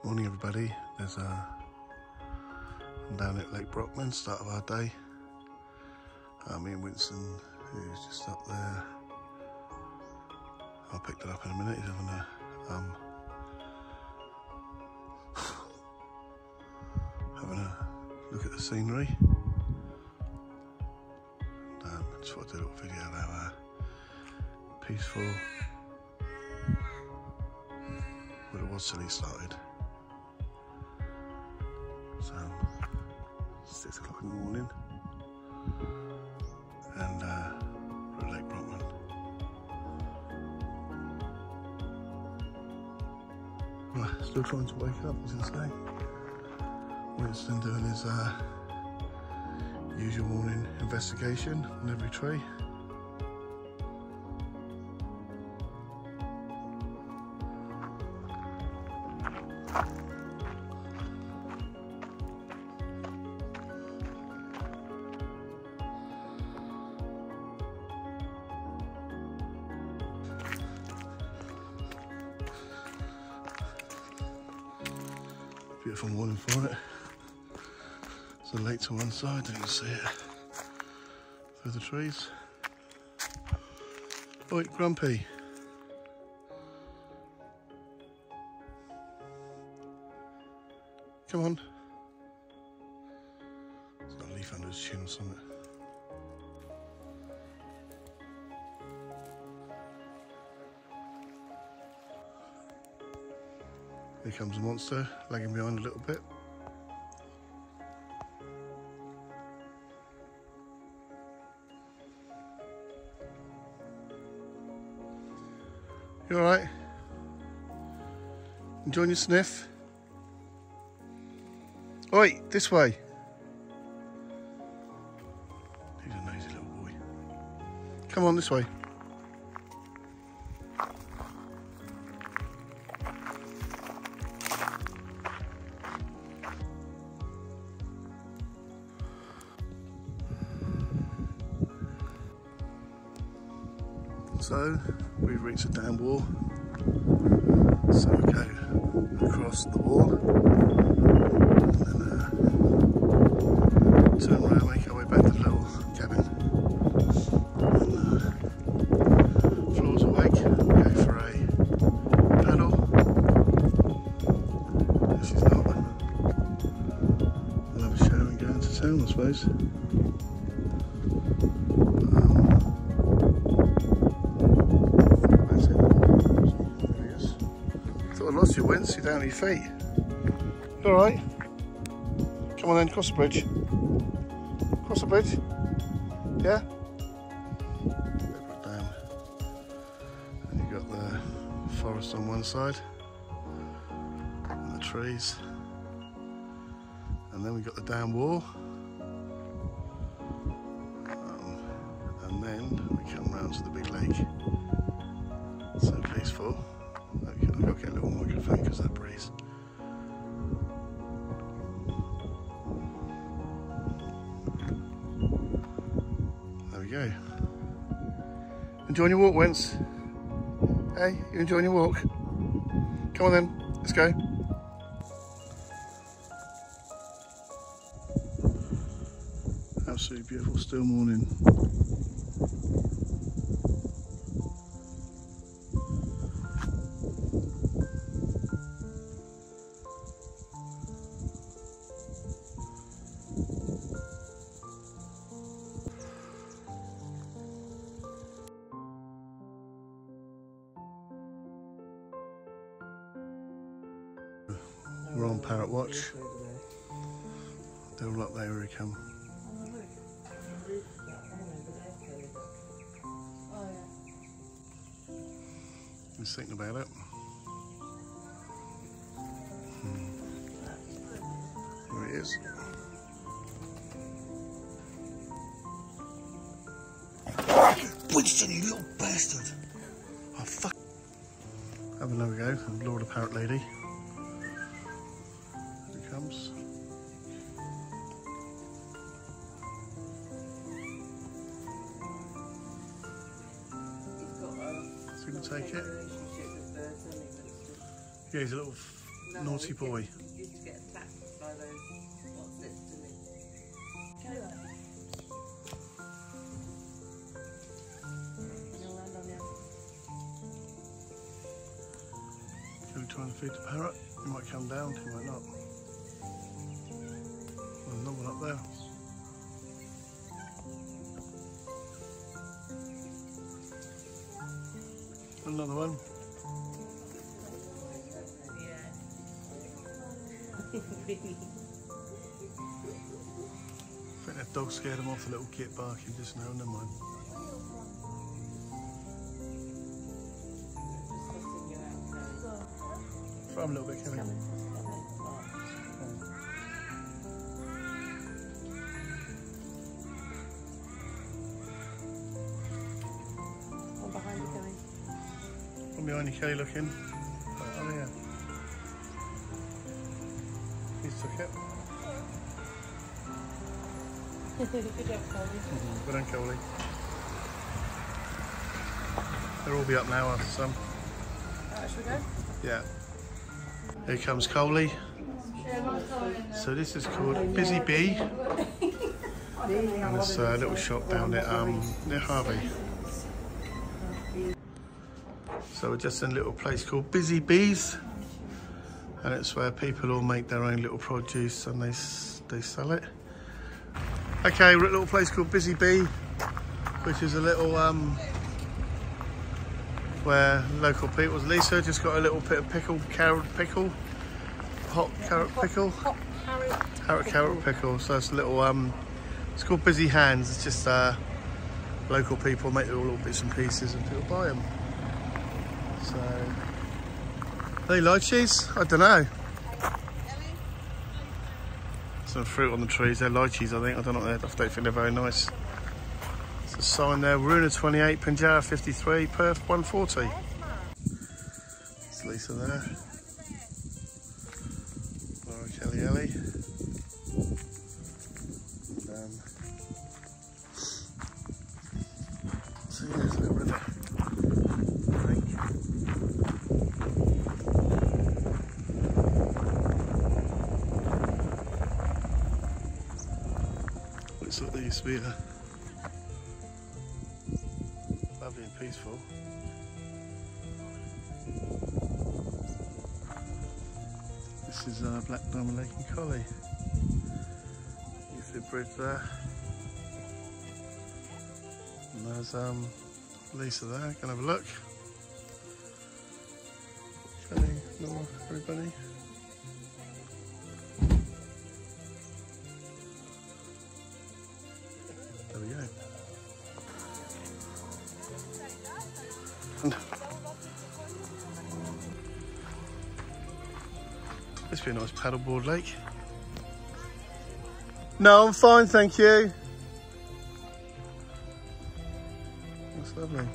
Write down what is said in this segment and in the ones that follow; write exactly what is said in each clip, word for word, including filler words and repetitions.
Morning everybody, there's a, I'm down at Lake Brockman, start of our day. Uh, me and Winston, who's just up there, I'll pick that up in a minute, he's having a, um, having a look at the scenery. And, um, I just thought I'd do a little video of how uh, peaceful, well it was till he started. So, six o'clock in the morning, and uh, we're at Lake Brockman. Right, still trying to wake up, as I say. Winston doing his uh, usual morning investigation on every tree. Beautiful morning for it. There's a lake to one side, you can see it through the trees. Oi, Grumpy. Come on. There's got a leaf under his chin or something. Here comes the monster, lagging behind a little bit. You alright? Enjoying your sniff? Oi, this way. He's a nosy little boy. Come on, this way. So, we've reached a dam wall, so we go across the wall, and then uh, turn around, make our way back to the little cabin. And, uh, floor's awake, go for a paddle. If she's not, we'll have a shower and go into town, I suppose. I lost you, Wince, you're down at your feet. You alright? Come on then, cross the bridge. Cross the bridge. Yeah? Down. And you've got the forest on one side, and the trees. And then we've got the dam wall. Um, and then we come round to the big lake. So peaceful. I've got to get a little microphone because of that breeze. There we go. Enjoying your walk, Wince? Hey, you enjoying your walk? Come on then, let's go. Absolutely beautiful still morning. We're on Parrot Watch. They're all up there, here we come. Just thinking about it. Hmm. There he is. Winston, you little bastard! Oh fuck! Have another go, Laura the Parrot Lady. Comes. So you can take it. Yeah, he's a little naughty boy. Used to get attacked by those what's it, didn't he? Are we trying to feed the parrot? He might come down, he might not. Well, there's no one up there. Another one. Yeah. I think that dog scared him off, a little kid barking just now, never mind. Throw him a little bit, Kelly. One behind you, Kelly. One behind you, Kelly, looking. Oh, yeah. He's took it. Good job, Coley. Mm-hmm. Well done, Coley. They'll all be up now after some. Alright, should we go? Yeah. Here comes Coley. So this is called Busy Bee. And it's a little shop down at um, near Harvey. So we're just in a little place called Busy Bees. And it's where people all make their own little produce and they, they sell it. Okay, we're at a little place called Busy Bee, which is a little um, where local people. Lisa just got a little bit of pickle, carrot pickle, hot carrot pickle, Hot carrot. carrot carrot pickle. So it's a little um, it's called Busy Hands. It's just uh, local people make their little bits and pieces and people buy them. So, are they lychees? I don't know. Some fruit on the trees. They're lychees, I think. I don't know. I don't think they're very nice. There's a sign there. Waruna twenty-eight, Pinjarra fifty-three, Perth one forty. It's Lisa there. Laura Kelly Ellie. And, um, so yeah, there's a little river. I think. Looks like there used to be a lovely and peaceful. This is uh, Black Diamond Lake and Collie. You see the bridge there. And there's um, Lisa there, can have a look. Kelly, Laura, everybody. There we go. And this would be a nice paddleboard lake. No, I'm fine, thank you. That's lovely.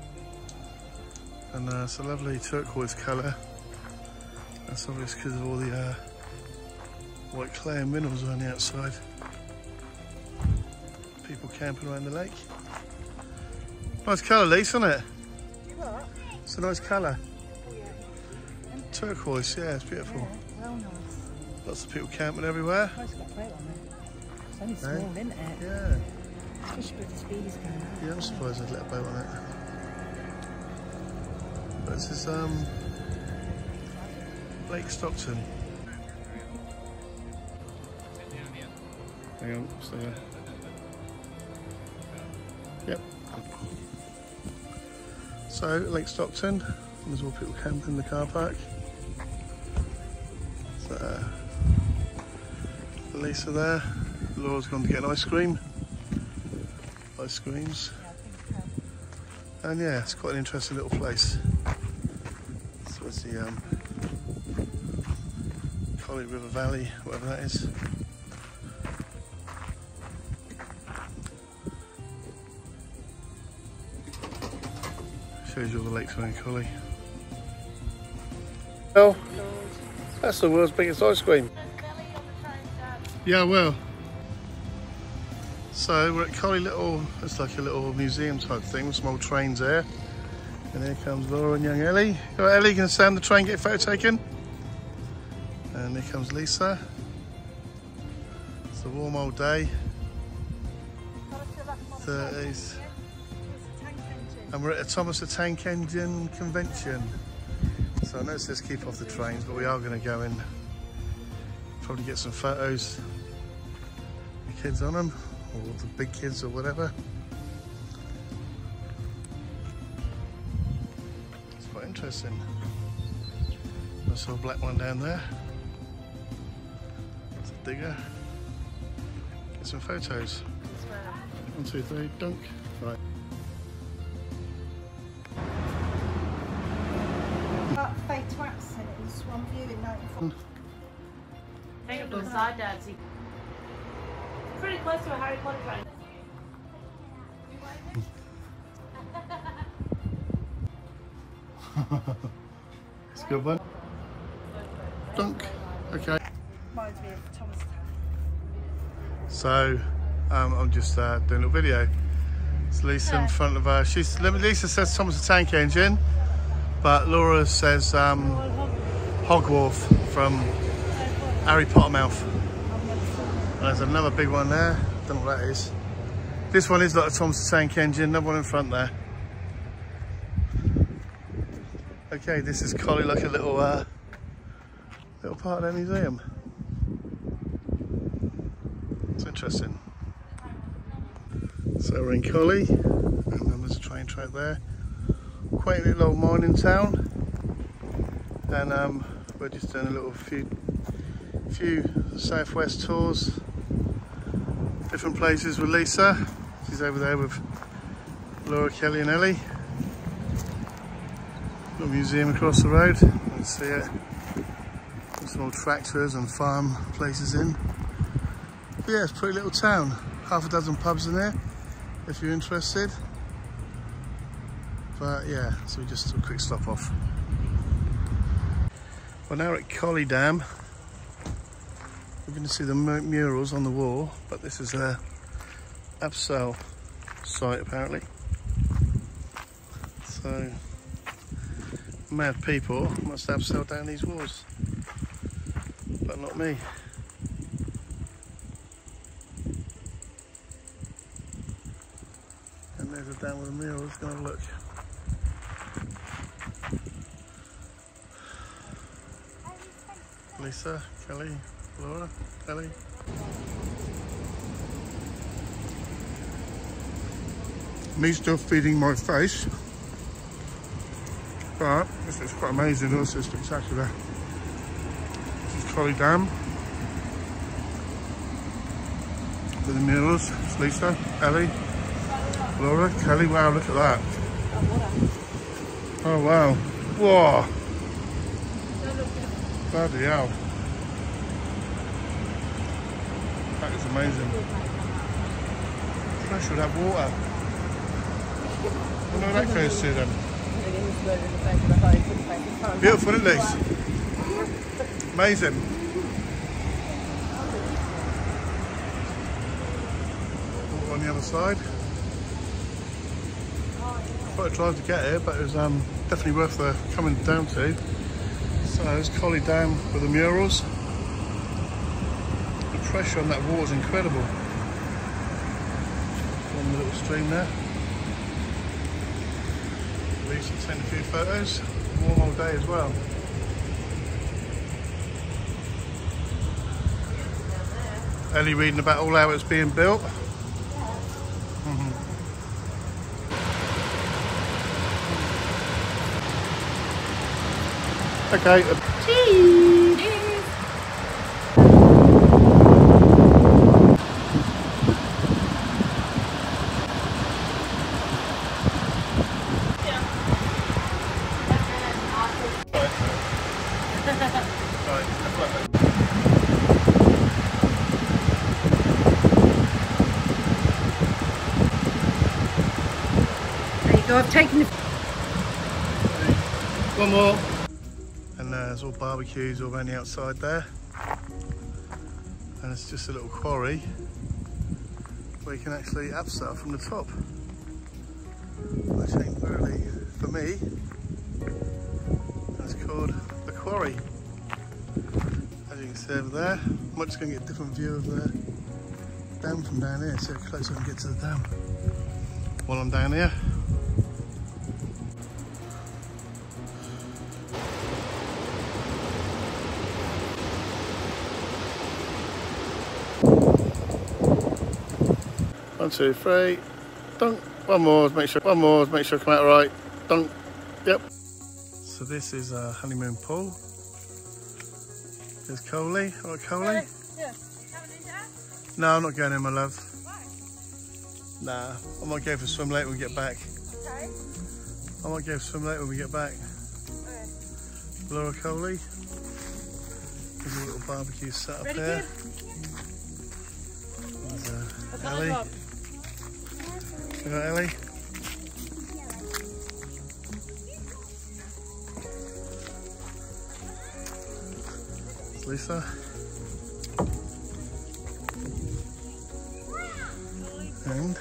And uh, it's a lovely turquoise colour. That's obvious because of all the uh, white clay and minerals on the outside. People camping around the lake. Nice colour, Lisa, isn't it? What? It's a nice colour. Oh, yeah. Turquoise, yeah, it's beautiful. Yeah, well nice. Lots of people camping everywhere. It's got a boat on it. It's only small, Eh? isn't it? Yeah. Especially with the speedies going on. Yeah, I'm surprised they'd let a boat on it. But this is um, Lake Stockton. Hang on, stay there. Yep. So, Lake Stockton, there's more people camping in the car park. So, uh, Lisa there. Laura's gone to get an ice cream. Ice creams. And yeah, it's quite an interesting little place. So it's the um, Collie River Valley, whatever that is. Shows you all the lakes around Collie. Well, that's the world's biggest ice cream. Yeah, well. So we're at Collie Little, it's like a little museum type thing with some old trains there. And here comes Laura and young Ellie. All right, Ellie, can you stand the train, get a photo taken? And here comes Lisa. It's a warm old day. thirties. And we're at a Thomas the Tank Engine convention. So I know it says keep off the trains, but we are going to go in, probably get some photos, the kids on them, or the big kids or whatever. It's quite interesting. I saw a black one down there. It's a digger. Get some photos. One, two, three, dunk. Right. Fake twats and it was one view in ninety-four. Take it to the side, Dad. See. Pretty close to a Harry Potter train. It's a good one. Dunk. Okay. Reminds me of Thomas. So um, I'm just uh, doing a little video. It's Lisa in front of her. She's Lisa says Thomas the Tank Engine, but Laura says um, Hogwarts from Harry Potter mouth. And there's another big one there. Don't know what that is. This one is like a Thomas the Tank Engine. Another one in front there. Okay, this is Collie, like a little uh, little part of the museum. It's interesting. So we're in Collie, and then there's a train track there. Quaint little old mining town, and um, we're just doing a little few, few southwest tours, different places with Lisa. She's over there with Laura, Kelly, and Ellie. Little museum across the road. You can see it. There's some old tractors and farm places in. But yeah, it's a pretty little town. Half a dozen pubs in there, if you're interested. But yeah, so we just took a quick stop off. Well, now we're at Collie Dam. We're going to see the murals on the wall, but this is a abseil site apparently. So mad people must abseil down these walls, but not me. And there's a dam with a mural. Let's go and look. Lisa, Kelly, Laura, Ellie. Me still feeding my face, but this is quite amazing, also spectacular. This is Collie Dam with the murals. It's Lisa, Ellie, Laura, Kelly. Wow, look at that. Oh wow. Whoa. Bloody hell. That is amazing. Pressure of that water. I wonder where that goes to then. Beautiful, isn't it? Amazing. Water on the other side. Quite a drive to get here, but it was um, definitely worth the coming down to. So there's Collie Dam with the murals. The pressure on that water is incredible. On the little stream there. Lisa taking a few photos. Warm all day as well. Ellie reading about all how it's being built. Mm-hmm. Okay. Cheese! There you go, I've taken the... One more. And uh, there's all barbecues all around the outside there. And it's just a little quarry where you can actually abseil from the top. Which ain't really for me. And it's called the Quarry. As As you can see over there, I'm just going to get a different view of the dam from down here, see how close I can get to the dam while I'm down here. One, two, three, dunk. One more, make sure, one more, make sure I come out right. Dunk. Yep. So this is a honeymoon pool. There's Coley. All right, Coley? Yeah. No, I'm not going in, my love. Why? Nah, I might go for a swim later when we get back. Sorry? I might go for a swim later when we get back. Okay. Laura Coley. There's a little barbecue set up Ready, here. kid? There's uh, That's Ellie. on You got Ellie? It's Lisa. And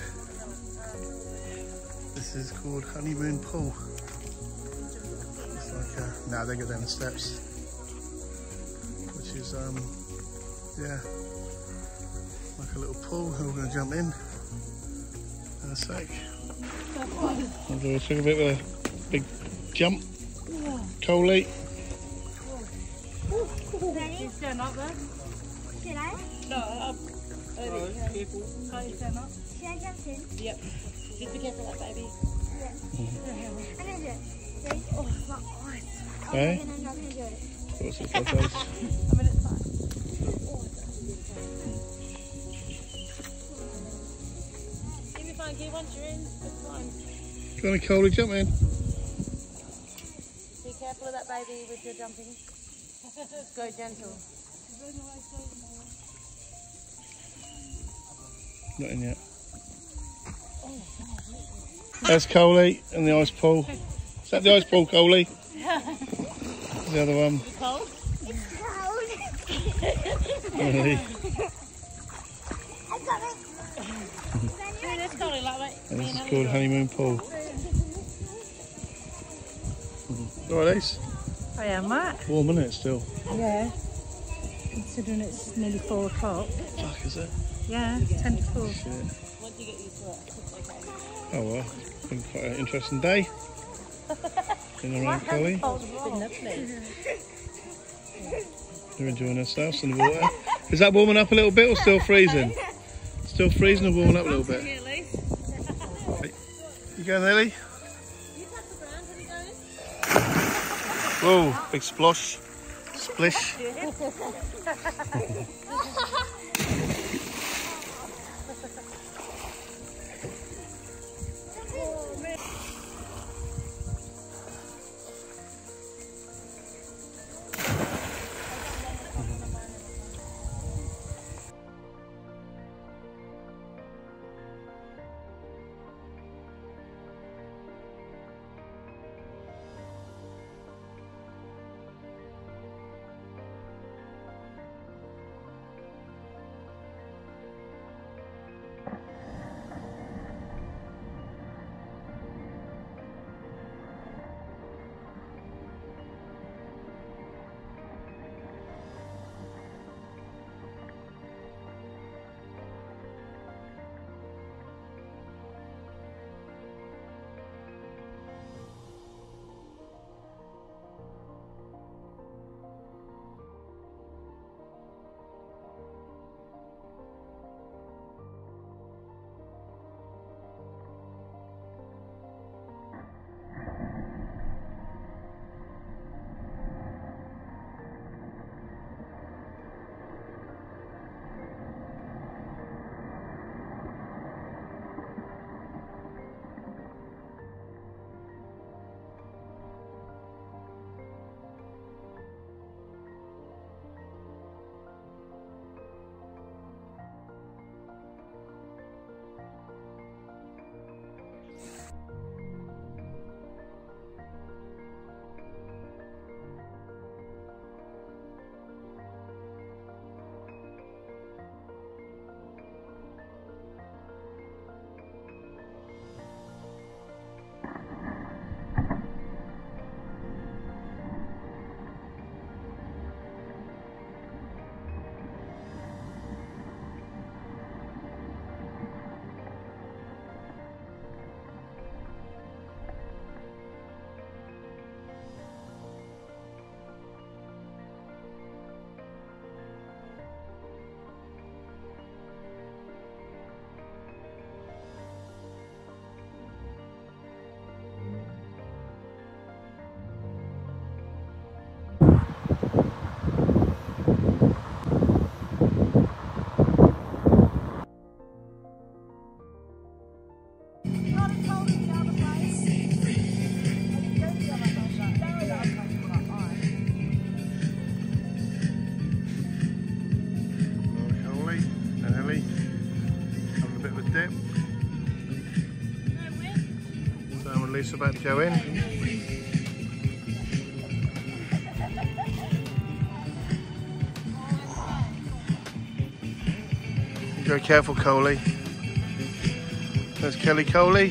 this is called Honeymoon Pool. It's like a, now they go down the steps, which is um yeah, like a little pool. We're going to jump in in a sec. I'll do a bit of a big jump. Coley. You stand up there? Should I? No, um, Oh, careful. can't you stand up? Should I jump in? Yep. Just be careful of that baby. Yeah. I'm gonna do it. Ready? Oh, it's not hard. Hey? Okay, no, no, I'm gonna do it. What's it called, guys? I mean, it's fine. You'll be fine, kid. Once you're in, it's fine. Go on, Coley, jump in. Be careful of that baby with your jumping. Go gentle. Not in yet. There's Coley in the ice pool. Is that the ice pool, Coley? There's the other one. Cold? It's cold. Ellie. I got it. Yeah, that's cold, like that. And this is called Honeymoon Pool. Alright, Ace. I am, Matt. Warm, isn't it, still? Yeah. Considering it's nearly four o'clock. Fuck, is it? Yeah, ten to four. Shit. Once you get used to it, it's okay. Oh well, it's been quite an interesting day. Been around Coley. Oh, it's been lovely. They're enjoying themselves in the water. Is that warming up a little bit or still freezing? Still freezing or warming up a little bit? Right. You going, Ellie? Whoa, big splosh. Splish. Lisa about to go in. Go careful, Coley. There's Kelly Coley.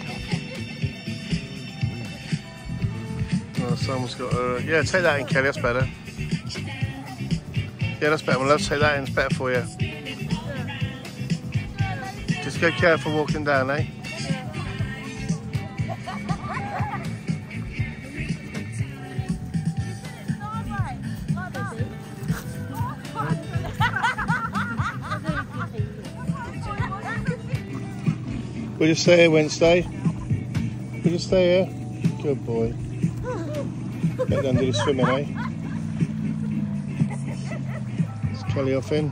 Oh, someone's got a... Yeah, take that in, Kelly, that's better. Yeah, that's better. Well, let's take that in, it's better for you. Just go careful walking down, eh? We'll just stay here, Wednesday. We'll just stay here. Good boy. Get down to the swimming, eh? Is Kelly off in?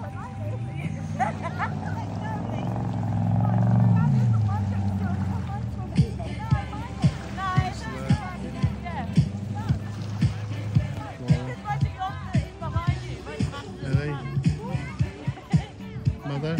Ellie? Mother?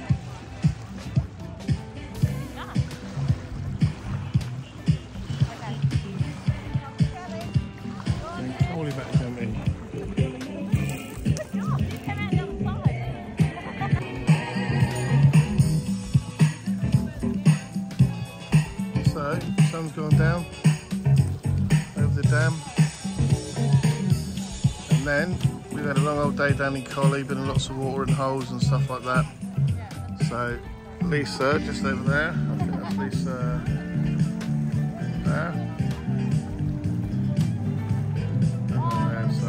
So, sun's gone down over the dam, and then we've had a long old day down in Collie, been in lots of water and holes and stuff like that. So Lisa, just over there, I think that's Lisa there. And there's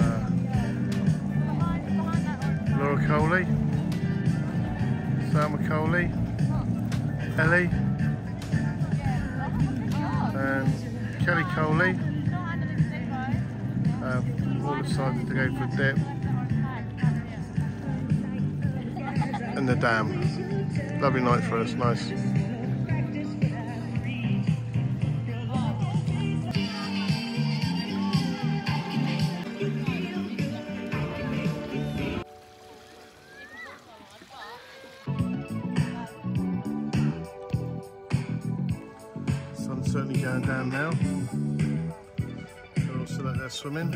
uh, Laura Coley, Selma Coley, Ellie, and Kelly Coley. Uh, all decided to go for a dip. And the dam. Lovely night for us, nice. Sun's certainly going down now. They're all still out there swimming.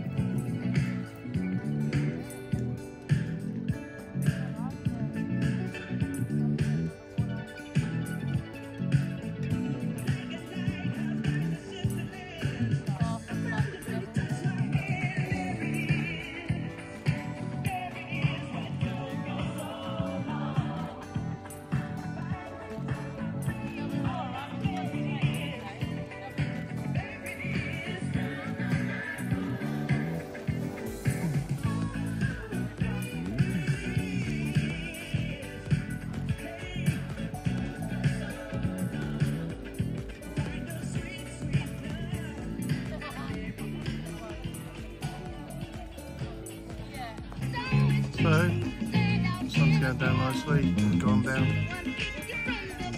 So, sun's going down nicely, gone down. And,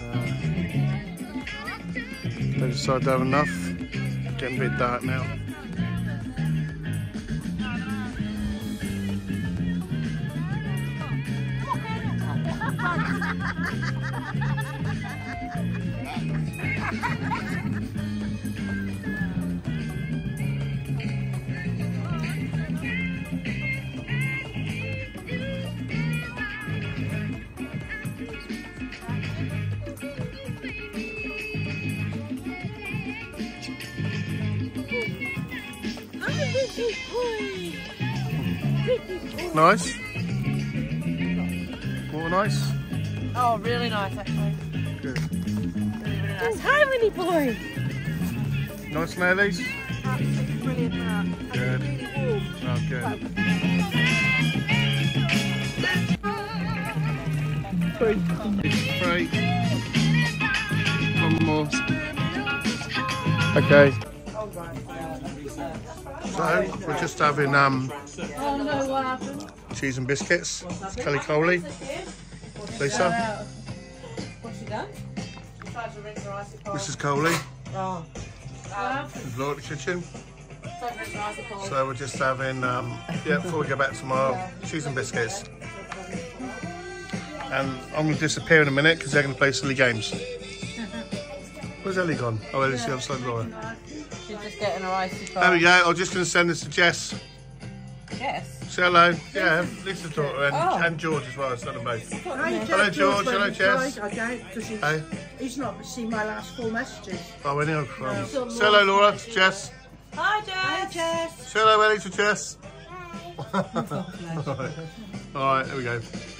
uh, they decided to have enough. Getting a bit dark now. Nice. Water nice? Oh, really nice actually. Good. Really, really nice. Hi, Winnie boy. Nice nailies? Absolutely brilliant that. Good. Really warm. Oh, good. Three. Three. One more. Okay. So we're just having um, Oh no, what happened? cheese and biscuits. It's Kelly Coley. Lisa. What's she done? She tried to rinse her icy cold. Missus Coley. Oh. There's Laura at the kitchen. Tried to rinse her icy cold. So we're just having, um, yeah, before we go back tomorrow, cheese and biscuits. And I'm going to disappear in a minute because they're going to play silly games. Where's Ellie gone? Oh, Ellie's the other side of Laura. She's just getting her icy There we go. I'm just going to send this to Jess. Yes. Say hello. Yeah, Lisa's daughter and, Oh. and George as well. Son of both. Hi, Hello, George. Hello, went Jess. inside. I don't, because he's, Hey. he's not seen my last four messages. Oh, where are from? Say hello, Laura. It's Jess. Hi, Hi, Jess. Jess. Say hello, Ellie, to Jess. All right. All right, here we go.